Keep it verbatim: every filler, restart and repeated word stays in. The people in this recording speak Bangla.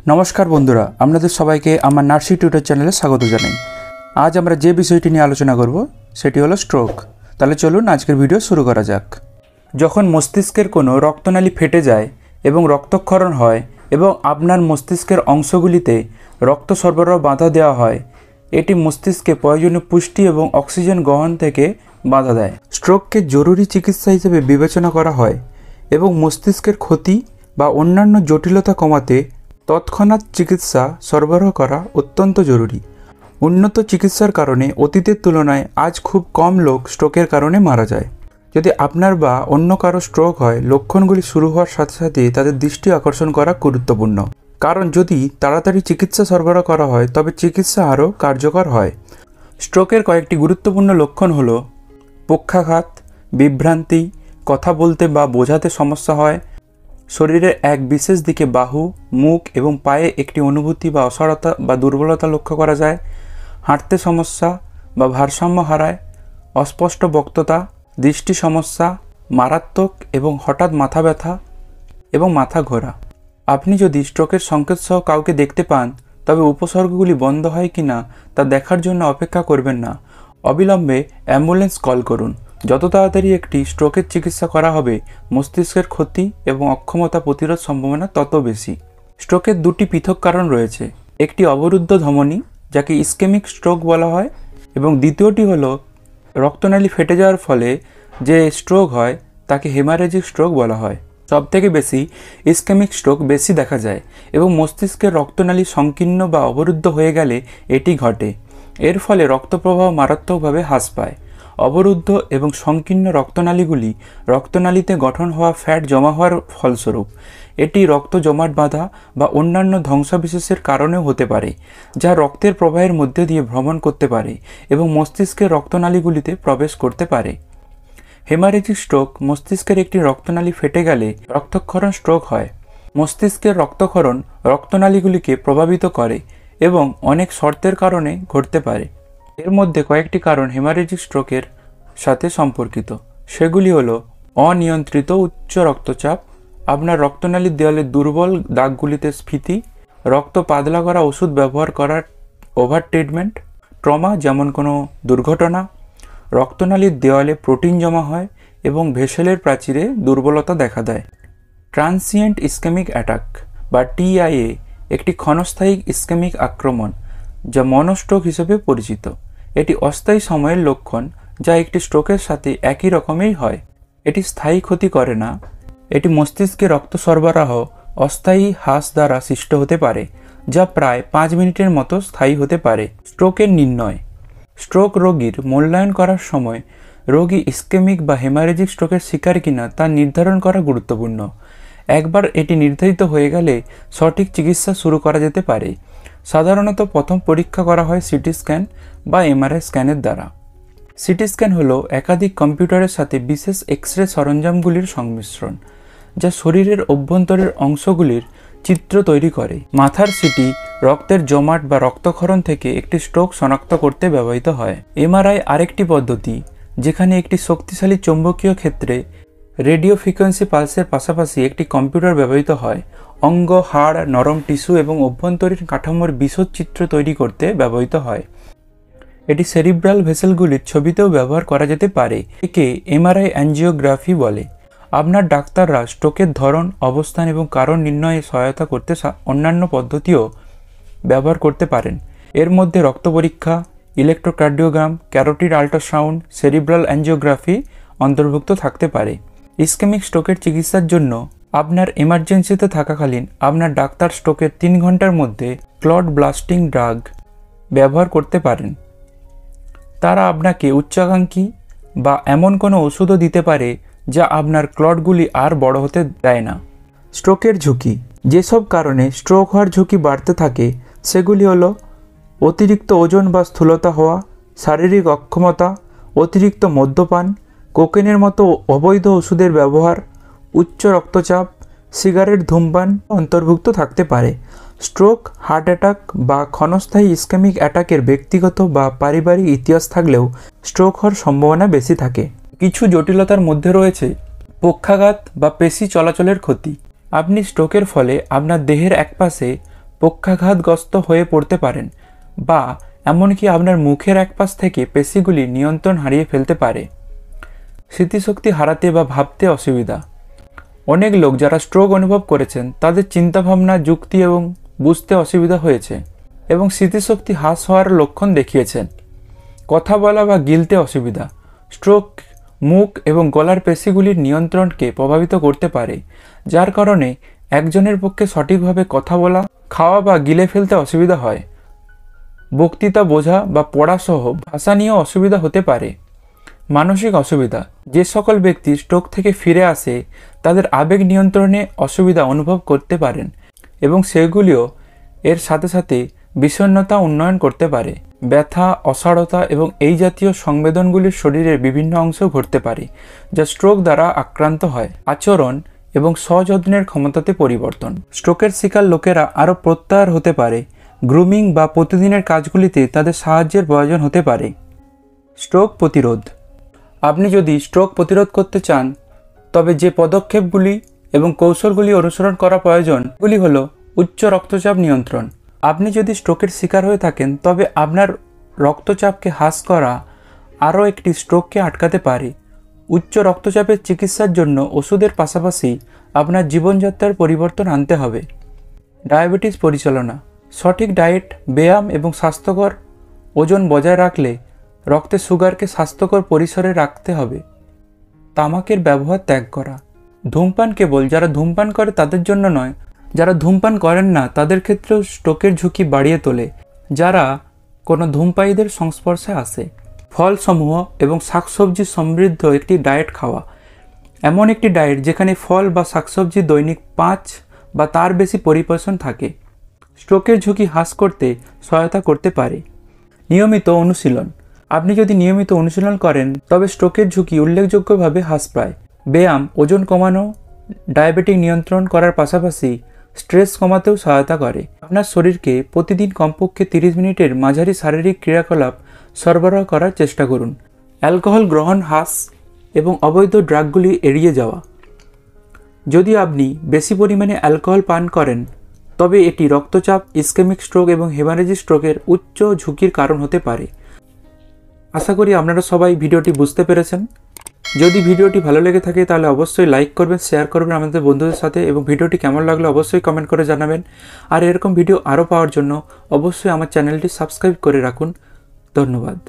নমস্কার বন্ধুরা, আপনাদের সবাইকে আমার নার্সি টিউটর চ্যানেলে স্বাগত জানাই। আজ আমরা যে বিষয়টি নিয়ে আলোচনা করব সেটি হলো স্ট্রোক। তাহলে চলুন আজকের ভিডিও শুরু করা যাক। যখন মস্তিষ্কের কোনো রক্তনালী ফেটে যায় এবং রক্তক্ষরণ হয় এবং আপনার মস্তিষ্কের অংশগুলিতে রক্ত সরবরাহ বাধা দেওয়া হয়, এটি মস্তিষ্কে প্রয়োজনীয় পুষ্টি এবং অক্সিজেন গ্রহণ থেকে বাধা দেয়। স্ট্রোককে জরুরি চিকিৎসা হিসেবে বিবেচনা করা হয় এবং মস্তিষ্কের ক্ষতি বা অন্যান্য জটিলতা কমাতে তৎক্ষণাৎ চিকিৎসা সরবরাহ করা অত্যন্ত জরুরি। উন্নত চিকিৎসার কারণে অতীতের তুলনায় আজ খুব কম লোক স্ট্রোকের কারণে মারা যায়। যদি আপনার বা অন্য কারো স্ট্রোক হয়, লক্ষণগুলি শুরু হওয়ার সাথে সাথে তাদের দৃষ্টি আকর্ষণ করা গুরুত্বপূর্ণ, কারণ যদি তাড়াতাড়ি চিকিৎসা সরবরাহ করা হয় তবে চিকিৎসা আরও কার্যকর হয়। স্ট্রোকের কয়েকটি গুরুত্বপূর্ণ লক্ষণ হল পক্ষাঘাত, বিভ্রান্তি, কথা বলতে বা বোঝাতে সমস্যা হয়, শরীরের এক বিশেষ দিকে বাহু, মুখ এবং পায়ে একটি অনুভূতি বা অসাড়তা বা দুর্বলতা লক্ষ্য করা যায়, হাঁটতে সমস্যা বা ভারসাম্য হারায়, অস্পষ্ট বক্ততা, দৃষ্টি সমস্যা, মারাত্মক এবং হঠাৎ মাথা ব্যথা এবং মাথা ঘোরা। আপনি যদি স্ট্রোকের সংকেত সহ কাউকে দেখতে পান তবে উপসর্গগুলি বন্ধ হয় কিনা তা দেখার জন্য অপেক্ষা করবেন না, অবিলম্বে অ্যাম্বুলেন্স কল করুন। যত তাড়াতাড়ি একটি স্ট্রোকের চিকিৎসা করা হবে, মস্তিষ্কের ক্ষতি এবং অক্ষমতা প্রতিরোধ সম্ভাবনা তত বেশি। স্ট্রোকের দুটি পৃথক কারণ রয়েছে, একটি অবরুদ্ধ ধমনী যাকে ইসকেমিক স্ট্রোক বলা হয় এবং দ্বিতীয়টি হলো রক্তনালী ফেটে যাওয়ার ফলে যে স্ট্রোক হয় তাকে হেমারেজিক স্ট্রোক বলা হয়। সবথেকে বেশি ইসকেমিক স্ট্রোক বেশি দেখা যায় এবং মস্তিষ্কের রক্তনালী সংকীর্ণ বা অবরুদ্ধ হয়ে গেলে এটি ঘটে। এর ফলে রক্তপ্রবাহ মারাত্মকভাবে হ্রাস পায়। অবরুদ্ধ এবং সংকীর্ণ রক্তনালীগুলি রক্তনালীতে গঠন হওয়া ফ্যাট জমা হওয়ার ফলস্বরূপ। এটি রক্ত জমাট বাঁধা বা অন্যান্য ধ্বংসাবিশেষের কারণেও হতে পারে, যা রক্তের প্রবাহের মধ্যে দিয়ে ভ্রমণ করতে পারে এবং মস্তিষ্কের রক্তনালীগুলিতে প্রবেশ করতে পারে। হেমারেজিক স্ট্রোক মস্তিষ্কের একটি রক্তনালী ফেটে গেলে রক্তক্ষরণ স্ট্রোক হয়। মস্তিষ্কের রক্তক্ষরণ রক্তনালীগুলিকে প্রভাবিত করে এবং অনেক শর্তের কারণে ঘটতে পারে। এর মধ্যে কয়েকটি কারণ হেমারেজিক স্ট্রোকের সাথে সম্পর্কিত। সেগুলি হলো অনিয়ন্ত্রিত উচ্চ রক্তচাপ, আপনার রক্তনালীর দেওয়ালে দুর্বল দাগগুলিতে স্ফীতি, রক্ত পাতলা করা ওষুধ ব্যবহার করার ওভার ট্রিটমেন্ট, ট্রমা যেমন কোনো দুর্ঘটনা, রক্তনালীর দেওয়ালে প্রোটিন জমা হয় এবং ভেসেলের প্রাচীরে দুর্বলতা দেখা দেয়। ট্রান্সিয়েন্ট ইসকেমিক অ্যাটাক বা টিআইএ একটি ক্ষণস্থায়ী ইসকেমিক আক্রমণ যা মনোস্ট্রোক হিসেবে পরিচিত। এটি অস্থায়ী সময়ের লক্ষণ যা একটি স্ট্রোকের সাথে একই রকমেই হয়। এটি স্থায়ী ক্ষতি করে না। এটি মস্তিষ্কে রক্ত সরবরাহ অস্থায়ী হ্রাস দ্বারা সৃষ্ট হতে পারে, যা প্রায় পাঁচ মিনিটের মতো স্থায়ী হতে পারে। স্ট্রোকের নির্ণয়। স্ট্রোক রোগীর মূল্যায়ন করার সময় রোগী ইসকেমিক বা হেমারেজিক স্ট্রোকের শিকার কিনা তা নির্ধারণ করা গুরুত্বপূর্ণ। একবার এটি নির্ধারিত হয়ে গেলে সঠিক চিকিৎসা শুরু করা যেতে পারে। সাধারণত প্রথম পরীক্ষা করা হয় সিটি স্ক্যান বা এমআরআই স্ক্যানের দ্বারা। সিটি স্ক্যান হলো একাধিক কম্পিউটারের সাথে বিশেষ এক্স রে সরঞ্জামগুলির সংমিশ্রণ, যা শরীরের অভ্যন্তরের অংশগুলির চিত্র তৈরি করে। মাথার সিটি রক্তের জমাট বা রক্তক্ষরণ থেকে একটি স্ট্রোক শনাক্ত করতে ব্যবহৃত হয়। এমআরআই আরেকটি পদ্ধতি যেখানে একটি শক্তিশালী চৌম্বকীয় ক্ষেত্রে রেডিও ফ্রিকোয়েন্সি পালসের পাশাপাশি একটি কম্পিউটার ব্যবহৃত হয়। অঙ্গ, হাড়, নরম টিস্যু এবং অভ্যন্তরীণ কাঠামোর বিশদ চিত্র তৈরি করতে ব্যবহৃত হয়। এটি সেরিব্রাল ভেসেলগুলির ছবিতেও ব্যবহার করা যেতে পারে। একে এমআরআই অ্যাঞ্জিওগ্রাফি বলে। আপনার ডাক্তাররা স্ট্রোকের ধরন, অবস্থান এবং কারণ নির্ণয়ে সহায়তা করতে অন্যান্য পদ্ধতিও ব্যবহার করতে পারেন। এর মধ্যে রক্ত পরীক্ষা, electrocardiogram, carotid ultrasound, cerebral angiography অন্তর্ভুক্ত থাকতে পারে। ইসকেমিক স্ট্রোকের চিকিৎসার জন্য আপনার এমার্জেন্সিতে থাকাকালীন আপনার ডাক্তার স্ট্রোকের তিন ঘন্টার মধ্যে ক্লট ব্লাস্টিং ড্রাগ ব্যবহার করতে পারেন। তারা আপনাকে উচ্চাকাঙ্ক্ষী বা এমন কোনো ওষুধও দিতে পারে যা আপনার ক্লটগুলি আর বড় হতে দেয় না। স্ট্রোকের ঝুঁকি। যেসব কারণে স্ট্রোক হওয়ার ঝুঁকি বাড়তে থাকে সেগুলি হলো অতিরিক্ত ওজন বা স্থূলতা হওয়া, শারীরিক অক্ষমতা, অতিরিক্ত মদ্যপান, কোকেনের মতো অবৈধ ওষুধের ব্যবহার, উচ্চ রক্তচাপ, সিগারেট ধূমপান অন্তর্ভুক্ত থাকতে পারে। স্ট্রোক, হার্ট অ্যাটাক বা ক্ষণস্থায়ী ইসকেমিক অ্যাটাকের ব্যক্তিগত বা পারিবারিক ইতিহাস থাকলেও স্ট্রোক হওয়ার সম্ভাবনা বেশি থাকে। কিছু জটিলতার মধ্যে রয়েছে পক্ষাঘাত বা পেশি চলাচলের ক্ষতি। আপনি স্ট্রোকের ফলে আপনার দেহের একপাশে পক্ষাঘাতগ্রস্ত হয়ে পড়তে পারেন বা এমনকি আপনার মুখের এক পাশ থেকে পেশিগুলি নিয়ন্ত্রণ হারিয়ে ফেলতে পারে। স্মৃতিশক্তি হারাতে বা ভাবতে অসুবিধা। অনেক লোক যারা স্ট্রোক অনুভব করেছেন তাদের চিন্তাভাবনা, যুক্তি এবং বুঝতে অসুবিধা হয়েছে এবং স্মৃতিশক্তি হ্রাস হওয়ার লক্ষণ দেখিয়েছেন। কথা বলা বা গিলতে অসুবিধা। স্ট্রোক মুখ এবং গলার পেশিগুলির নিয়ন্ত্রণকে প্রভাবিত করতে পারে, যার কারণে একজনের পক্ষে সঠিকভাবে কথা বলা, খাওয়া বা গিলে ফেলতে অসুবিধা হয়। বক্তৃতা বোঝা বা পড়াসহ ভাষা নিয়েও অসুবিধা হতে পারে। মানসিক অসুবিধা। যে সকল ব্যক্তি স্ট্রোক থেকে ফিরে আসে তাদের আবেগ নিয়ন্ত্রণে অসুবিধা অনুভব করতে পারেন এবং সেগুলিও এর সাথে সাথে বিষণ্ণতা উন্নয়ন করতে পারে। ব্যথা, অসাড়তা এবং এই জাতীয় সংবেদনগুলির শরীরের বিভিন্ন অংশ ঘটতে পারে যা স্ট্রোক দ্বারা আক্রান্ত হয়। আচরণ এবং সযত্নের ক্ষমতাতে পরিবর্তন। স্ট্রোকের শিকার লোকেরা আরও প্রত্যাহার হতে পারে। গ্রুমিং বা প্রতিদিনের কাজগুলিতে তাদের সাহায্যের প্রয়োজন হতে পারে। স্ট্রোক প্রতিরোধ। আপনি যদি স্ট্রোক প্রতিরোধ করতে চান তবে যে পদক্ষেপগুলি এবং কৌশলগুলি অনুসরণ করা প্রয়োজন এগুলি হল উচ্চ রক্তচাপ নিয়ন্ত্রণ। আপনি যদি স্ট্রোকের শিকার হয়ে থাকেন তবে আপনার রক্তচাপকে হ্রাস করা আরও একটি স্ট্রোককে আটকাতে পারে। উচ্চ রক্তচাপের চিকিৎসার জন্য ওষুধের পাশাপাশি আপনার জীবনযাত্রার পরিবর্তন আনতে হবে। ডায়াবেটিস পরিচালনা। সঠিক ডায়েট, ব্যায়াম এবং স্বাস্থ্যকর ওজন বজায় রাখলে রক্তে সুগারকে স্বাস্থ্যকর পরিসরে রাখতে হবে। তামাকের ব্যবহার ত্যাগ করা। ধূমপান কেবল যারা ধূমপান করে তাদের জন্য নয়, যারা ধূমপান করেন না তাদের ক্ষেত্রেও স্ট্রোকের ঝুঁকি বাড়িয়ে তোলে যারা কোনো ধূমপায়ীদের সংস্পর্শে আসে। ফলসমূহ এবং শাকসবজি সমৃদ্ধ একটি ডায়েট খাওয়া। এমন একটি ডায়েট যেখানে ফল বা শাকসবজি দৈনিক পাঁচ বা তার বেশি পরিপোষণ থাকে স্ট্রোকের ঝুঁকি হ্রাস করতে সহায়তা করতে পারে। নিয়মিত অনুশীলন। আপনি যদি নিয়মিত অনুশীলন করেন তবে স্ট্রোকের ঝুঁকি উল্লেখযোগ্যভাবে হ্রাস পায়। ব্যায়াম ওজন কমানো, ডায়াবেটিক নিয়ন্ত্রণ করার পাশাপাশি স্ট্রেস কমাতেও সহায়তা করে। আপনার শরীরকে প্রতিদিন কমপক্ষে তিরিশ মিনিটের মাঝারি শারীরিক ক্রিয়াকলাপ সরবরাহ করার চেষ্টা করুন। অ্যালকোহল গ্রহণ হ্রাস এবং অবৈধ ড্রাগগুলি এড়িয়ে যাওয়া। যদি আপনি বেশি পরিমাণে অ্যালকোহল পান করেন তবে এটি রক্তচাপ, ইসকেমিক স্ট্রোক এবং হেমারেজিক স্ট্রোকের উচ্চ ঝুঁকির কারণ হতে পারে। আশা করি আপনারা সবাই ভিডিওটি বুঝতে পেরেছেন। যদি ভিডিওটি ভালো লেগে থাকে তাহলে অবশ্যই লাইক করবেন, শেয়ার করবেন আমাদের বন্ধুদের সাথে এবং ভিডিওটি কেমন লাগলো অবশ্যই কমেন্ট করে জানাবেন। আর এরকম ভিডিও আরও পাওয়ার জন্য অবশ্যই আমার চ্যানেলটি সাবস্ক্রাইব করে রাখুন। ধন্যবাদ।